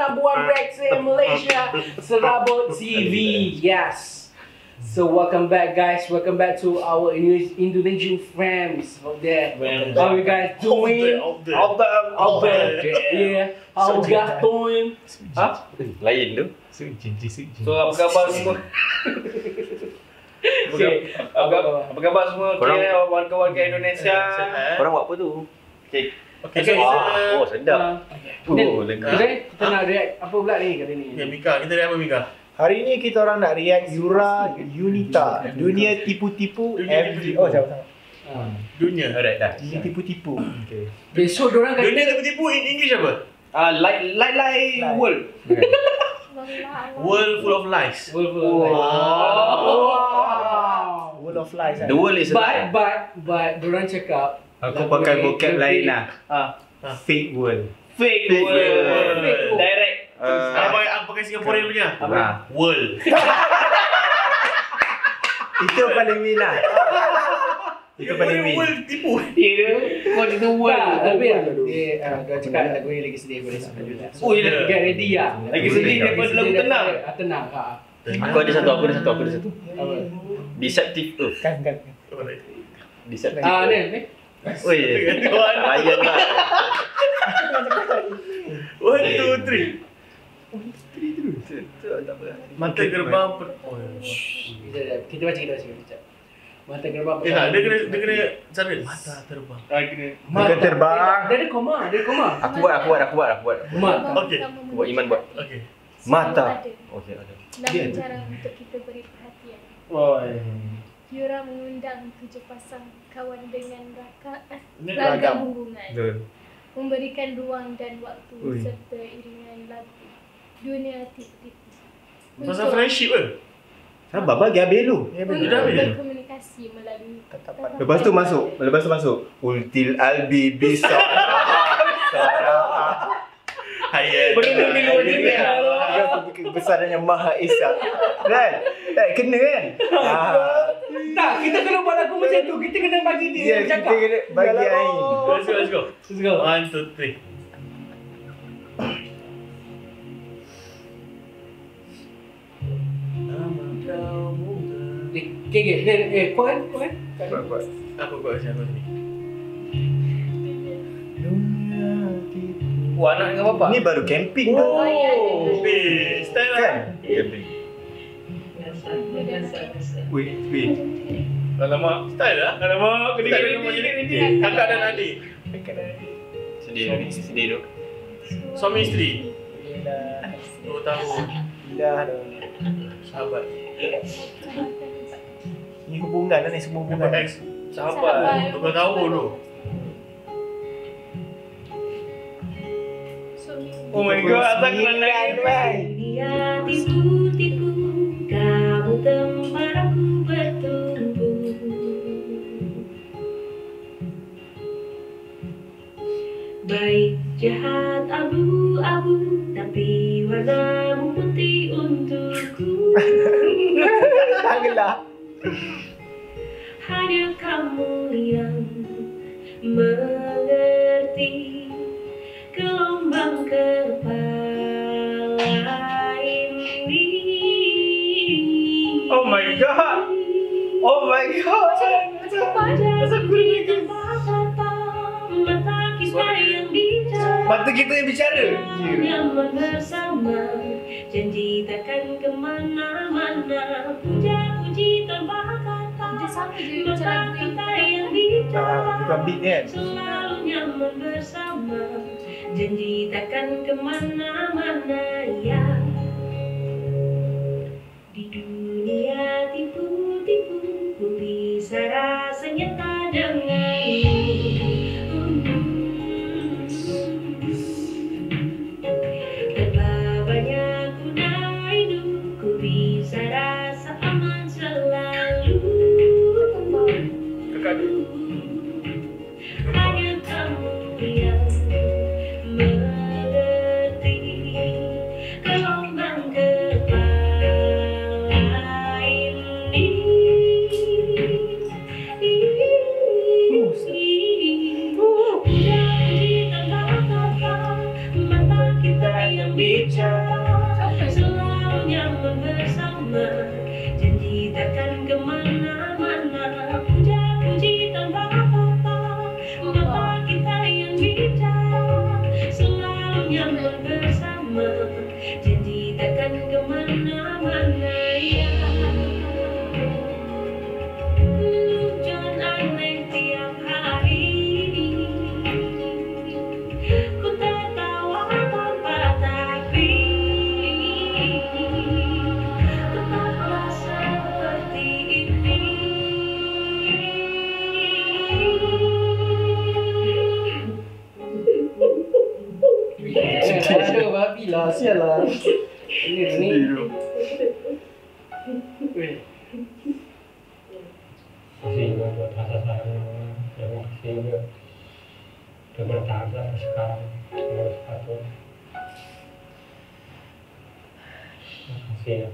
number one Rex in Malaysia, Serabut TV. Yes. So welcome back, guys. Welcome back to our Indonesian friends out there. How you guys doing? Out there. Yeah. How you guys doing? Ha? Lain tu. So apa khabar semua? Apa khabar semua? Okay, warga-warga Indonesia. Korang buat apa tu? Okay. Oh, sedap. Lega. Kita nak react apa pula ni kali ni? Ya, Mika, kita dah apa Mika? Hari ni kita orang nak react Yura Yunita, Dunia Tipu-Tipu FB. Oh, jauh sangat. Dunia. Alright dah. Dunia Tipu-Tipu. Okay. Besok diorang kata Dunia tipu-tipu in English apa? Light world. World full of lies. Wow. World of Lies. The world is a lie. But diorang cakap Aku pakai vocab lain lah. Fake world. Fake Fake world. world. Direct. Aku pakai Singaporean punya. Apa? World. Itu paling minat. Itu paling minat. World tipu. Ya, kau itu world. Tapi kau cakap lagu ni lagi sedih boleh sampai juga. Oh, ya. Get ready lah. Lagi sedih daripada lagu tenang. Tenang. Aku ada satu. Apa? Deceptive Earth. Kan. Deceptive Ni. Oi. Layan lah. 1, 2, 3. Mata gerbang Kita baca sekejap. Mata gerbang. tak, dia kena cara mata terbang. Bukan terbang. Dia ada koma. Aku buat. Mata. Okey. Buat Iman buat. Okey. Mata. Okey, ada. Namun cara untuk kita beri perhatian. Yura mengundang 7 pasang kawan dengan ragam hubungan, memberikan ruang dan waktu serta iringan lagu Dunia Tipu-Tipu Pasal friendship ke? Sabar bagi habis dulu. untuk berkomunikasi melalui tatapan. Lepas tu masuk. Ultil albi bisa. Kebesarannya Maha Esa. Kan? Kena kan? Tak, kita kalau buat lagu macam tu, kita kena bagi dia Ya, kita cakap. kena bagi air. Let's go. Let's go. 1, 2, 3. Okay. Kau kan? Buat. Aku buat macam ni. Wah, anak dengan bapak. Ni baru camping Oh, kan? style lah. Kan? Camping. Wait. Alamak, style lah. Alamak, kedua-dua macam ni. Kakak dan adik. Sedih tu. Suami isteri. 2 tahun. Dah. Sahabat. Ni hubungan lah ni, semua hubungan. Ex. Sahabat. 2 tahun tu. Oh my god, asal kena naik. Dia tipu-tipu, kamu tempat aku bertumbuh. Baik jahat abu-abu, tapi warnamu putih untukku. Tanganlah. Hanya kamu yang mengerti gelombang kepala ini. Oh my god. Mata kita Mata kita yang bicara, yang bicara. nyaman bersama, janji takkan kemana-mana, puja-puji tanpa kata. Dia sama je macam Mata lagu yang kita yang bicara, Bukan beat ni kan? selalu nyaman bersama, janji takkan kemana-mana ya. Di dunia tipu-tipu, ku bisa rasanya tak denganmu. Tanpa banyak guna hidup, ku bisa rasa aman selalu. Kakak dia. Hanya kamu yang mengerti gelombang kepala ini. Puja-puji tanpa kata, mata kita yang bicara. nyaman bersama, janji takkan kemana-mana ya. Hujan aneh tiap hari, ku tak tahu apa tapi tetaplah seperti ini. Aduh, babi lah, sial lah. Ini. Weh. Kasih juga buat rasa sayang, terima kasih juga udah bertahan sampai sekarang dengan sepatu. Terima kasih ya.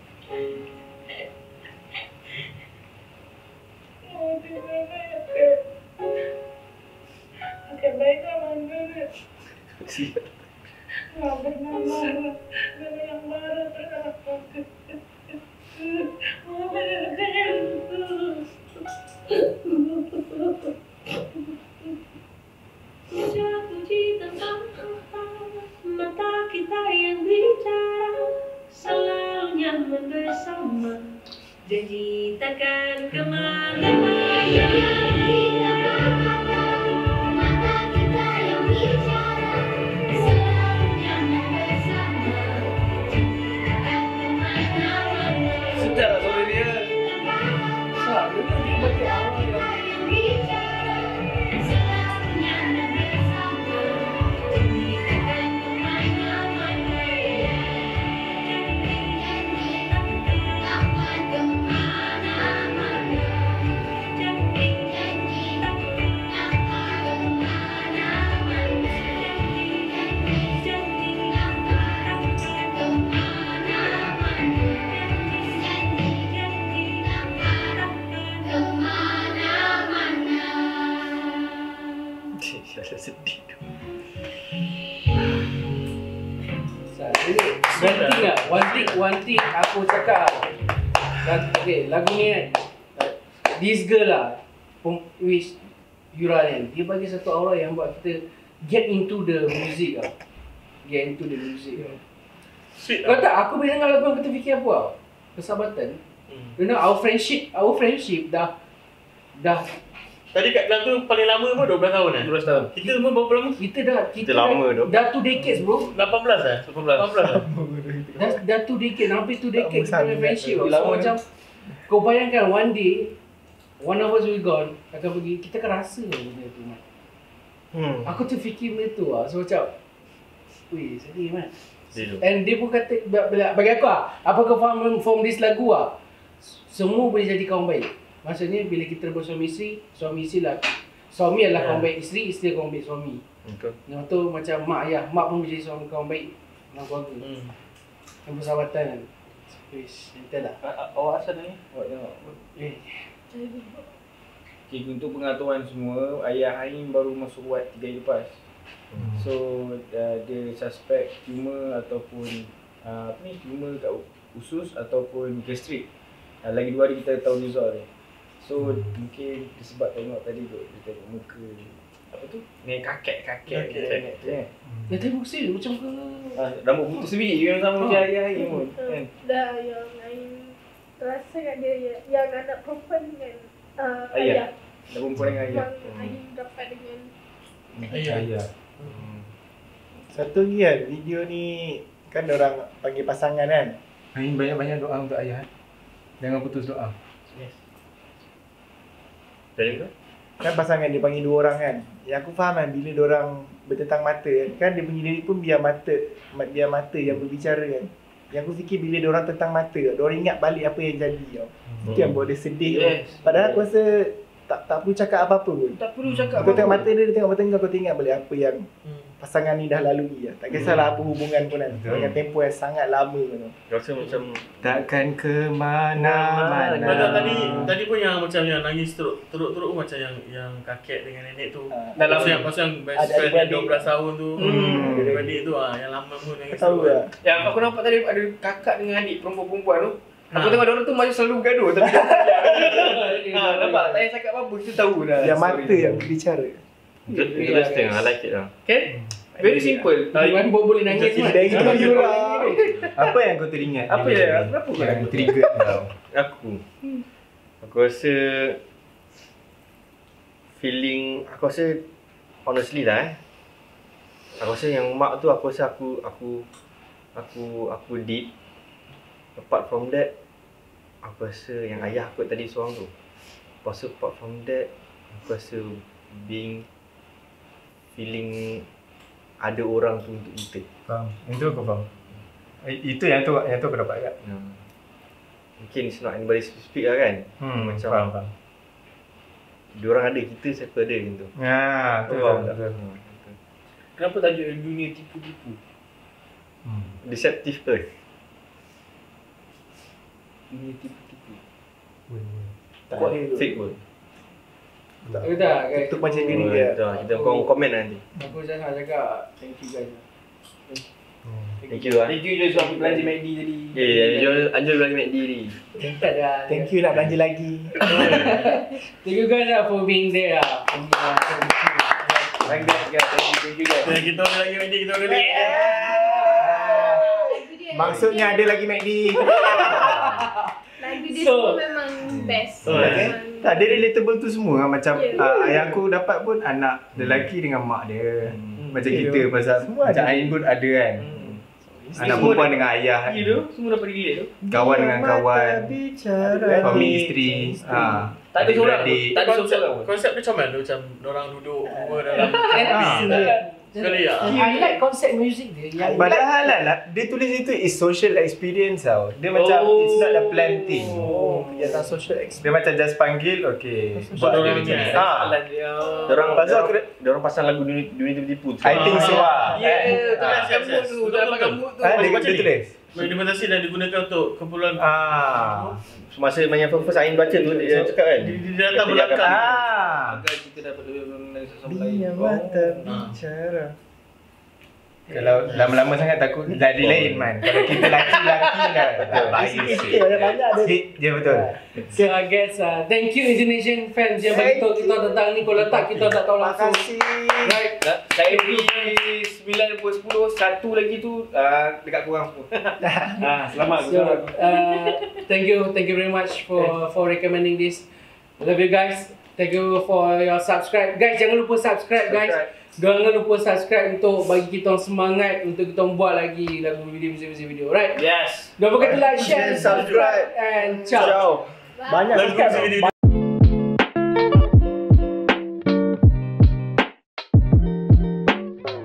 Oke, baik Amanda. Nggak pernah marah, nggak yang marah terhadap aku. Mama puji tentang mata kita yang bicara, selalu nyaman bersama, janji takkan kemana-mana. Sedap lah suara dia. Sedap, dia bagi awal dia. Sedih tu. One thing aku cakap. Okay, lagu ni kan, this girl lah, which Yura kan, dia bagi satu aura yang buat kita get into the music lah. Get into the music lah. Sweet Kau tak, aku bila dengar lagu yang kita fikir apa tau? Persahabatan. You know, our friendship dah Tadi kat dalam tu paling lama pun 12 tahun 12 tahun. Kita semua berapa lama? kita lama tu. dah 2 decades bro. 18 eh? 18 Dah 2 decades, hampir 2 decades kita Tak punya besar friendship juga. tau. So macam kau bayangkan one day one of us will gone, akan pergi, kita akan rasa benda tu man. Aku terfikir benda tu lah. So macam weh, sedih man. And dia pun kata, bagi aku lah, apa kau faham from this lagu lah, semua boleh jadi kawan baik. Maksudnya bila kita bersuami isteri, suami isteri lah, suami adalah kawan baik isteri, isteri kawan baik suami. Betul. Yang tu macam mak ayah, mak pun menjadi suami kawan baik dalam keluarga. Yang persahabatan kan. Wish, entah lah. Awak asal ni? Awak tengok. Okay, untuk pengetahuan semua, ayah Ain baru masuk ward 3 hari lepas. So, dia suspek tumor ataupun tumor kat usus ataupun gastrik. Lagi 2 hari kita tahu result dia. So, mungkin sebab tengok tadi tu, dia tengok muka apa tu? Ni kakek tu kan. Dia tengok sini macam ke. Rambut putih sebiji yang sama macam ayah Ain pun. Kan? Dah yang Ain rasa kat dia yang anak perempuan dengan Ayah. Dah perempuan dengan ayah. Yang Ain dapat dengan Ayah. Satu lagi kan, video ni kan orang panggil pasangan kan. Ain banyak-banyak doa untuk ayah. Jangan putus doa. Jadi ke? Kan pasangan dia panggil 2 orang kan. Yang aku faham kan, bila diorang bertentang mata kan, dia punya diri pun biar mata yang berbicara kan. Yang aku fikir bila diorang tentang mata, diorang ingat balik apa yang jadi tau. Itu yang buat dia sedih tu. Padahal aku rasa tak perlu cakap apa-apa pun. Tak perlu cakap Kau tengok mata dia tengok mata kau tengok balik apa yang pasangan ni dah lalui lah. Tak kisahlah apa hubungan pun kan. Dengan tempoh yang sangat lama tu. Rasa macam Takkan ke mana-mana. Tadi pun yang macam yang nangis teruk macam yang kakek dengan nenek tu. Dalam pasal yang best friend yang 12 tahun tu. Adik tu yang lama pun nangis. Tahu tak? Yang aku nampak tadi ada kakak dengan adik perempuan-perempuan tu. Aku tengok diorang tu macam selalu bergaduh tapi nampak tak payah cakap apa-apa, kita tahu dah. Yang mata yang berbicara. Interesting, I like it lah. Okay? Very simple. Tuan pun boleh nangis Mat. Dari itu Yura. Apa yang kau teringat? Apa ya? Kenapa kau yang nak trigger kau? Aku rasa feeling, aku rasa honestly lah aku rasa yang mak tu aku rasa aku did. Apart from that, aku rasa yang ayah aku tadi seorang tu. Aku rasa apart from that, aku rasa feeling ada orang tu untuk kita. Faham. Itu aku faham. Itu yang tu aku dapat kat. Mungkin it's not anybody specific lah kan. Macam faham. diorang ada, kita siapa ada macam tu. Ya, betul. Kenapa tajuk dunia tipu-tipu? Deceptive Earth. Dunia tipu-tipu. Fake world. Aku tak guys. Tutup macam diri dia. Kita komen nanti. Aku jangan cakap thank you guys. Thank you lah. Thank you je sebab belanja McD tadi. Anjol belanja McD tadi. Thank you nak belanja lagi. Thank you guys for being there. Thank you guys. Kita ada lagi McD, kita ada lagi. Maksudnya ada lagi McD. Lagu dia semua memang best. Tak, dia relatable tu semua macam ayah aku dapat pun anak lelaki dengan mak dia. Macam kita pasal macam Ain pun ada kan. Anak perempuan dengan ayah. Ya tu, semua dapat relate tu. Kawan dengan kawan. Suami isteri. Tak ada seorang. adik. Tak ada seorang. Konsep dia macam mana? Macam orang duduk semua dalam sekali ya. I like konsep music dia. Padahal lah, dia tulis itu is social experience tau. Dia macam it's not a plan thing. Dia tak social experience. Dia macam just panggil, okay. Buat dia macam ni. Diorang pasang lagu dunia tipu-tipu tu. I think so lah. Ya, tu dalam gamut tu. Dia tulis. Dokumentasi dan digunakan untuk kumpulan. Masa yang first Ain baca tu dia cakap kan. Dia datang belakang. agar kita dapat lebih mengenal sesama lain. Biar mata bicara. Kalau lama-lama sangat takut jadi lain man. Kalau kita laki-laki dah tak bahaya sikit. Sikit je betul. So I guess thank you Indonesian fans yang bagi tahu kita tentang ni. Kalau tak kita tak tahu langsung. Right. Saya beri 9/10, satu lagi tu dekat korang semua. Selamat. So thank you very much for recommending this. Love you guys. Thank you for your subscribe. Guys, jangan lupa subscribe guys. Jangan lupa subscribe untuk bagi kita semangat untuk kita buat lagi lagu video, right? Yes. Don't forget to like, share, subscribe and ciao. Banyak subscribe.